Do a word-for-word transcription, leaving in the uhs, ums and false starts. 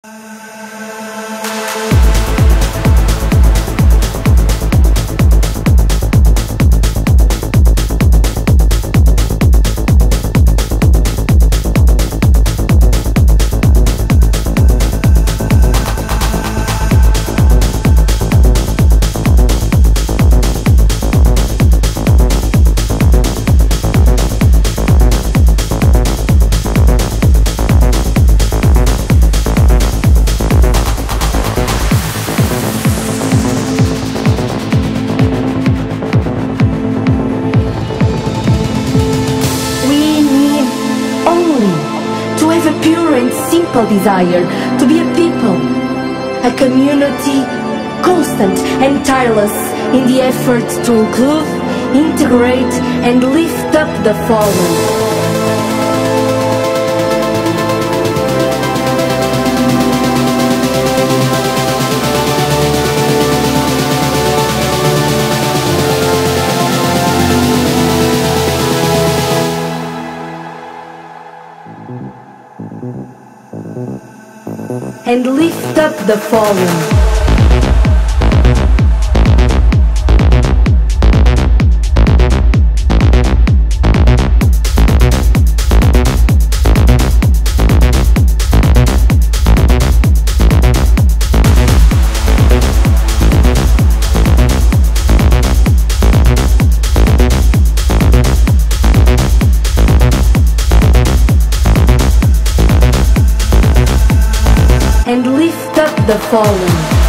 Desire to be a people, a community constant and tireless in the effort to include, integrate and lift up the fallen. And lift up the fallen. And lift up the fallen.